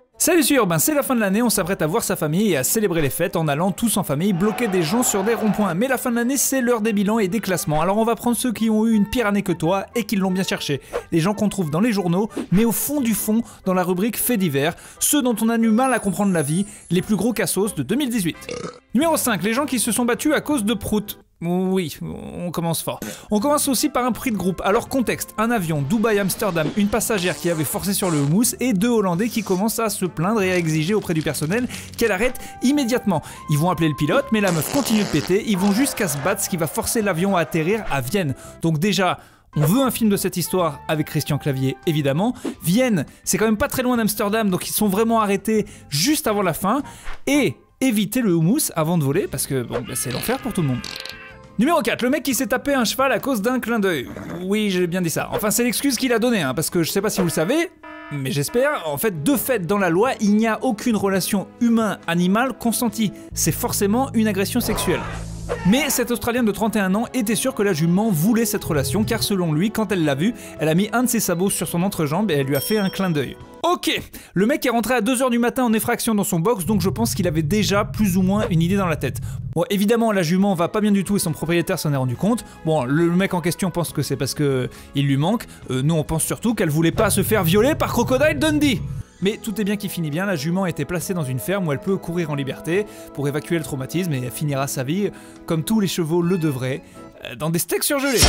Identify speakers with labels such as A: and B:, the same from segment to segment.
A: Salut c'est Urbain, c'est la fin de l'année, on s'apprête à voir sa famille et à célébrer les fêtes en allant tous en famille bloquer des gens sur des ronds-points. Mais la fin de l'année, c'est l'heure des bilans et des classements. Alors on va prendre ceux qui ont eu une pire année que toi et qui l'ont bien cherché. Les gens qu'on trouve dans les journaux, mais au fond du fond, dans la rubrique faits divers, ceux dont on a du mal à comprendre la vie, les plus gros cassos de 2018. Numéro 5, les gens qui se sont battus à cause de prout. Oui, on commence fort. On commence aussi par un prix de groupe. Alors contexte, un avion Dubaï-Amsterdam, une passagère qui avait forcé sur le houmous et deux Hollandais qui commencent à se plaindre et à exiger auprès du personnel qu'elle arrête immédiatement. Ils vont appeler le pilote, mais la meuf continue de péter, ils vont jusqu'à se battre, ce qui va forcer l'avion à atterrir à Vienne. Donc déjà, on veut un film de cette histoire avec Christian Clavier, évidemment. Vienne, c'est quand même pas très loin d'Amsterdam, donc ils sont vraiment arrêtés juste avant la fin. Et éviter le houmous avant de voler, parce que bon, c'est l'enfer pour tout le monde. Numéro 4, le mec qui s'est tapé un cheval à cause d'un clin d'œil. Oui, j'ai bien dit ça. Enfin, c'est l'excuse qu'il a donnée, hein, parce que je sais pas si vous le savez, mais j'espère. En fait, de fait, dans la loi, il n'y a aucune relation humain-animal consentie. C'est forcément une agression sexuelle. Mais cet Australien de 31 ans était sûr que la jument voulait cette relation, car selon lui, quand elle l'a vue, elle a mis un de ses sabots sur son entrejambe et elle lui a fait un clin d'œil. Ok, le mec est rentré à 2h du matin en effraction dans son box, donc je pense qu'il avait déjà plus ou moins une idée dans la tête. Bon, évidemment, la jument va pas bien du tout et son propriétaire s'en est rendu compte. Bon, le mec en question pense que c'est parce que il lui manque. Nous, on pense surtout qu'elle voulait pas se faire violer par Crocodile Dundee. Mais tout est bien qui finit bien, la jument a été placée dans une ferme où elle peut courir en liberté pour évacuer le traumatisme et elle finira sa vie, comme tous les chevaux le devraient, dans des steaks surgelés.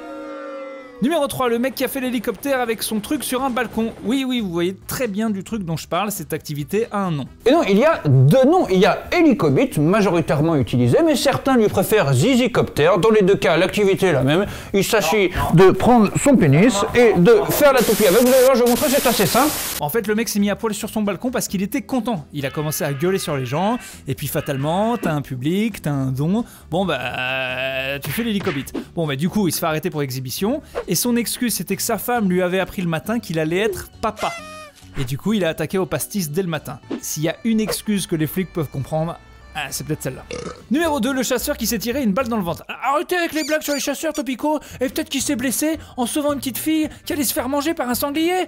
A: Numéro 3, le mec qui a fait l'hélicoptère avec son truc sur un balcon. Oui, vous voyez très bien du truc dont je parle, cette activité a un nom.
B: Et non, il y a deux noms. Il y a Helicobit, majoritairement utilisé, mais certains lui préfèrent Zizicopter. Dans les deux cas, l'activité est la même. Il s'agit de prendre son pénis et de faire la toupie avec. Vous allez voir, je vais vous montrer, c'est assez simple.
A: En fait, le mec s'est mis à poil sur son balcon parce qu'il était content. Il a commencé à gueuler sur les gens, et puis fatalement, t'as un public, t'as un don. Bon bah, tu fais l'hélicobit. Bon bah du coup, il se fait arrêter pour exhibition. Et son excuse, c'était que sa femme lui avait appris le matin qu'il allait être papa. Et du coup, il a attaqué au pastis dès le matin. S'il y a une excuse que les flics peuvent comprendre, c'est peut-être celle-là. Numéro 2, le chasseur qui s'est tiré une balle dans le ventre. Arrêtez avec les blagues sur les chasseurs, Topico. Et peut-être qu'il s'est blessé en sauvant une petite fille qui allait se faire manger par un sanglier.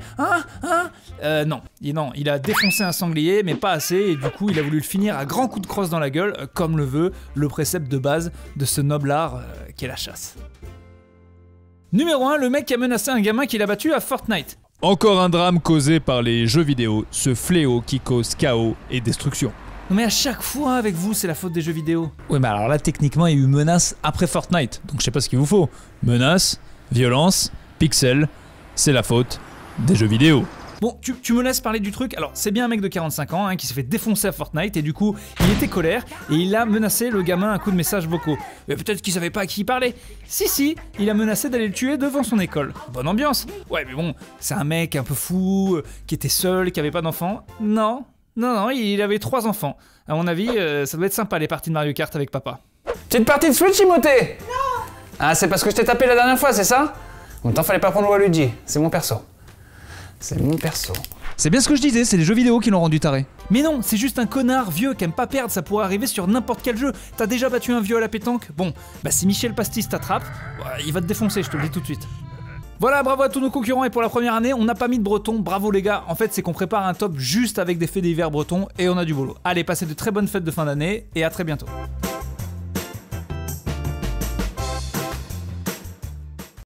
A: Non, il a défoncé un sanglier, mais pas assez. Et du coup, il a voulu le finir à grands coups de crosse dans la gueule, comme le veut le précepte de base de ce noble art qu'est la chasse. Numéro 1, le mec qui a menacé un gamin qu'il a battu à Fortnite.
C: Encore un drame causé par les jeux vidéo, ce fléau qui cause chaos et destruction.
A: Non mais à chaque fois avec vous, c'est la faute des jeux vidéo. Oui mais alors là, techniquement, il y a eu menace après Fortnite, donc je sais pas ce qu'il vous faut. Menace, violence, pixels, c'est la faute des jeux vidéo. Bon, tu me laisses parler du truc. Alors, c'est bien un mec de 45 ans qui s'est fait défoncer à Fortnite et du coup, il était colère et il a menacé le gamin à coups de messages vocaux. Mais peut-être qu'il savait pas à qui il parlait. Si, il a menacé d'aller le tuer devant son école. Bonne ambiance. Ouais, mais bon, c'est un mec un peu fou, qui était seul, qui avait pas d'enfant. Non, il avait 3 enfants. À mon avis, ça doit être sympa les parties de Mario Kart avec papa.
B: C'est une partie de Switch, Timothée? Non. Ah, c'est parce que je t'ai tapé la dernière fois, c'est ça? En même temps, fallait pas prendre Waluigi, c'est mon perso. C'est mon perso.
A: C'est bien ce que je disais, c'est les jeux vidéo qui l'ont rendu taré. Mais non, c'est juste un connard vieux qui aime pas perdre, ça pourrait arriver sur n'importe quel jeu. T'as déjà battu un vieux à la pétanque? Bon, bah si Michel Pastis t'attrape, il va te défoncer, je te le dis tout de suite. Voilà, bravo à tous nos concurrents et pour la première année, on n'a pas mis de breton, bravo les gars. En fait, c'est qu'on prépare un top juste avec des faits divers bretons et on a du boulot. Allez, passez de très bonnes fêtes de fin d'année et à très bientôt.